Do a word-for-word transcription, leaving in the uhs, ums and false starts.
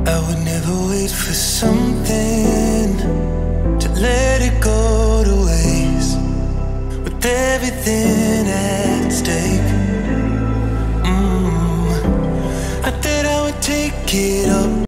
I would never wait for something to let it go to waste. With everything at stake, mm, I thought I would take it up.